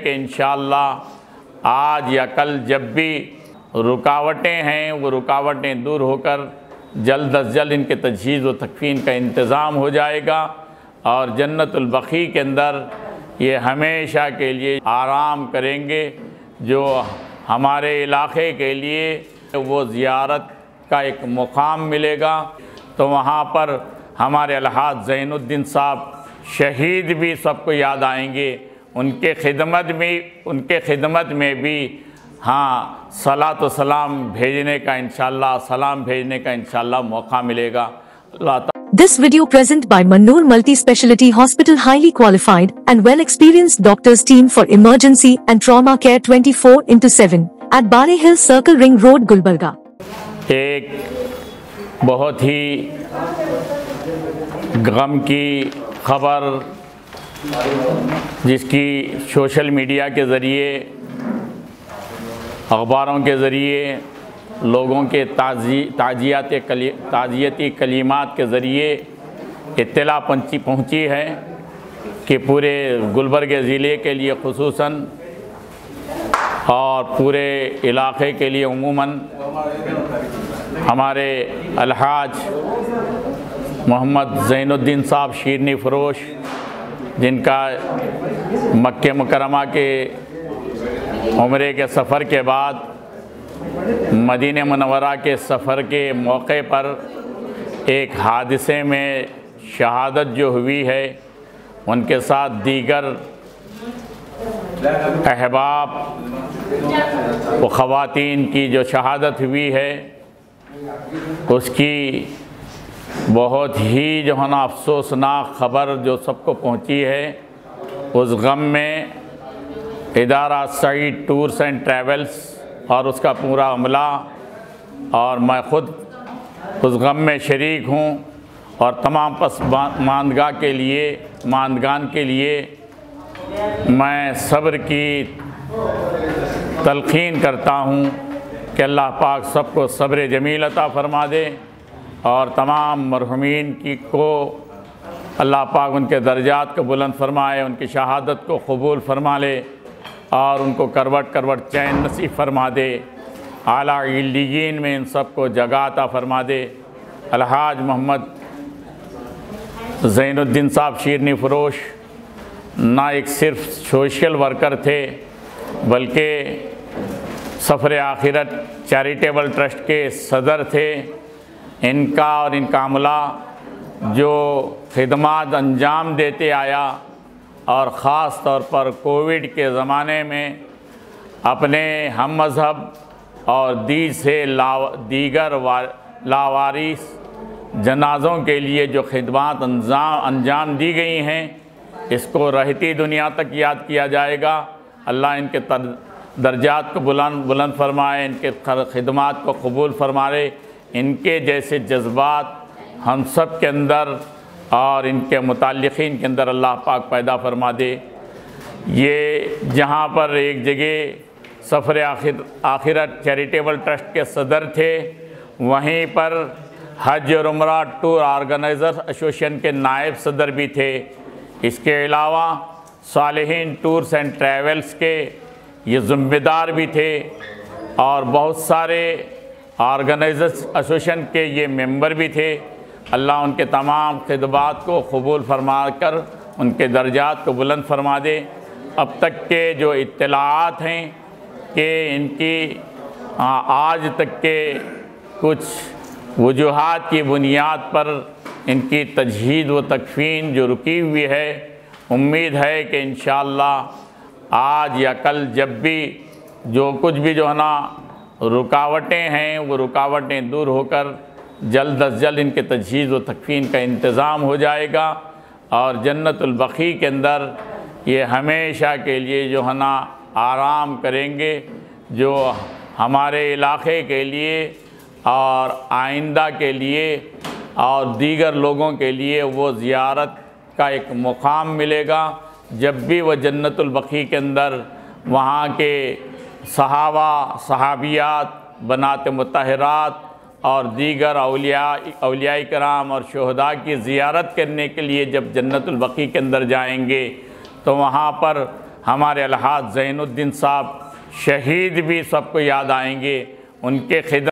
कि इंशाअल्लाह आज या कल जब भी रुकावटें हैं वो रुकावटें दूर होकर जल्द अज जल्द इनके तजहीज़ व तकफ़ीन का इंतज़ाम हो जाएगा और जन्नतुल बक़ी के अंदर ये हमेशा के लिए आराम करेंगे। जो हमारे इलाक़े के लिए वो ज़ियारत का एक मुकाम मिलेगा, तो वहाँ पर हमारे अलहाज ज़ैनुद्दीन साहब शहीद भी सबको याद आएंगे। उनके खिदमत में भी हाँ सलात व सलाम भेजने का इंशाअल्लाह मौका मिलेगा। This video present by Mannoor Multi-Speciality Hospital, highly qualified and well-experienced doctors team for emergency and trauma care 24/7 at Bare Hill Circle Ring Road, Gulbarga। एक बहुत ही गम की खबर जिसकी सोशल मीडिया के ज़रिए, अखबारों के ज़रिए, लोगों के ताज़ियती कलीमात के ज़रिए इत्तला पहुँची है कि पूरे गुलबर्गा ज़िले के लिए ख़ुसूसन और पूरे इलाक़े के लिए उमूमन हमारे अलहाज मोहम्मद ज़ैनुद्दीन साहब शीरनी फ़रोश, जिनका मक्के मुकरमा के उम्रे के सफ़र के बाद मदीने मुनव्वरा के सफ़र के मौके पर एक हादसे में शहादत जो हुई है, उनके साथ दीगर अहबाब व ख़वातीन की जो शहादत हुई है, उसकी बहुत ही जो है ना अफसोसनाक ख़बर जो सबको पहुंची है। उस गम में इदारा सईद टूर्स एंड ट्रैवल्स और उसका पूरा अमला और मैं ख़ुद उस गम में शरीक हूँ और तमाम मानदगान के लिए मैं सब्र की तलक़ीन करता हूँ कि अल्लाह पाक सबको सब्र जमील अता फ़रमा दे और तमाम मरहुमीन को अल्लाह पाक उनके दर्जात को बुलंद फरमाए, उनकी शहादत को कबूल फरमा ले और उनको करवट चैन नसीब फरमा दे। आला इल्लियीन में इन सबको जगह अता फरमा दे। अलहाज मोहम्मद ज़ैनुद्दीन साहब शीरनी फ़रोश ना एक सिर्फ सोशल वर्कर थे, बल्कि सफ़र आखिरत चैरिटेबल ट्रस्ट के सदर थे। इनका और इनका अमला जो खिदमात अंजाम देते आया और ख़ास तौर पर कोविड के ज़माने में अपने हम मज़हब और दीन से दीगर लावारिस जनाज़ों के लिए जो खिदमात अंजाम दी गई हैं, इसको रहती दुनिया तक याद किया जाएगा। अल्लाह इनके दर्जात को बुलंद फरमाए, इनके खिदमात को कबूल फरमाए। इनके जैसे जज्बात हम सब के अंदर और इनके मुताल्लिक़ीन के अंदर अल्लाह पाक पैदा फरमा दे। ये जहाँ पर एक जगह सफ़र आखिरत चैरिटेबल ट्रस्ट के सदर थे, वहीं पर हज और उम्रा टूर ऑर्गेनाइज़र एसोसिएशन के नायब सदर भी थे। इसके अलावा सालिहीन टूर्स एंड ट्रैवल्स के ये ज़िम्मेदार भी थे और बहुत सारे ऑर्गेनाइज़र्स एसोसिएशन के ये मेंबर भी थे। अल्लाह उनके तमाम खिदमात को कबूल फरमा कर उनके दर्जात को बुलंद फरमा दे। अब तक के जो इत्तलाआत हैं कि इनकी आज तक के कुछ वजूहात की बुनियाद पर इनकी तजहीज़ व तकफ़ीन जो रुकी हुई है, उम्मीद है कि इंशाअल्लाह आज या कल जब भी जो कुछ भी जो है ना रुकावटें हैं वो रुकावटें दूर होकर जल्द अज जल्द इनके तजहीज़ व तकफ़ीन का इंतज़ाम हो जाएगा और जन्नतुल बक़ी के अंदर ये हमेशा के लिए जो है ना आराम करेंगे। जो हमारे इलाक़े के लिए और आइंदा के लिए और दीगर लोगों के लिए वो ज़ियारत का एक मुकाम मिलेगा। जब भी वह जन्नतुल बक़ी के अंदर वहाँ के सहाबा सहाबियात बनात मुतहरात और दीगर औलिया कराम और शुहदा की ज़ियारत करने के लिए जब जन्नतुल बक़ी के अंदर जाएंगे तो वहाँ पर हमारे अलहाज ज़ैनुद्दीन साहब शहीद भी सबको याद आएंगे। उनके खिदमत